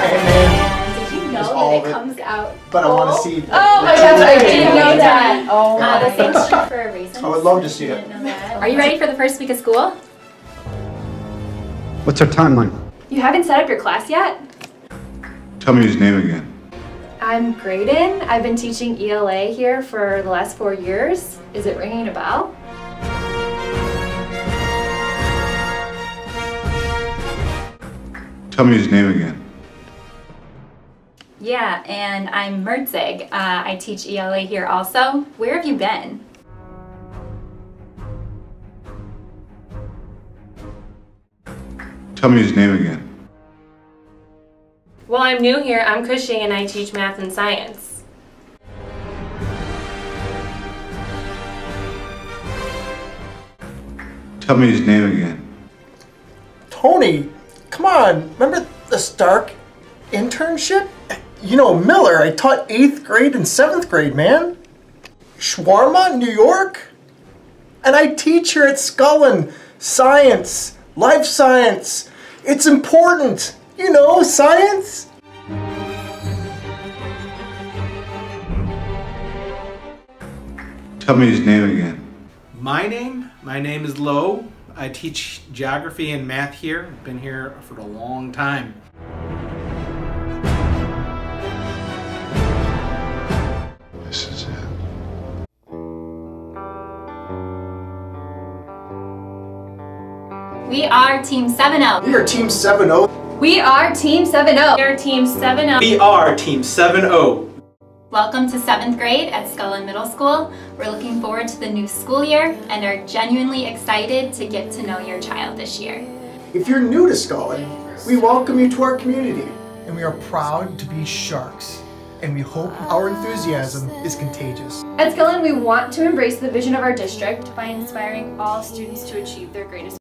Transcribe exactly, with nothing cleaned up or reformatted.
man. Did you know Just that all it of it. comes out? But I want to see. Oh my gosh, I didn't know that. Oh, Uh, the same is true for a reason. I would love to see it. Didn't know that. Are you ready for the first week of school? What's our timeline? You haven't set up your class yet? Tell me his name again. I'm Graydon. I've been teaching E L A here for the last four years. Is it ringing a bell? Tell me his name again. Yeah, and I'm Mertzig. Uh, I teach E L A here also. Where have you been? Tell me his name again. Well, I'm new here. I'm Cushing and I teach math and science. Tell me his name again. Tony, come on. Remember the Stark internship? You know, Miller, I taught eighth grade and seventh grade, man. Shawarma, New York? And I teach here at Scullin. Science, life science. It's important. You know, science. Tell me his name again. My name? My name is Lo. I teach geography and math here. I've been here for a long time. This is it. We are Team seven oh. We are Team seven oh. We are Team seven oh. We are Team seven oh. We are Team seven oh. Welcome to seventh grade at Scullin Middle School. We're looking forward to the new school year and are genuinely excited to get to know your child this year. If you're new to Scullin, we welcome you to our community. And we are proud to be Sharks. And we hope our enthusiasm is contagious. At Scullin, we want to embrace the vision of our district by inspiring all students to achieve their greatest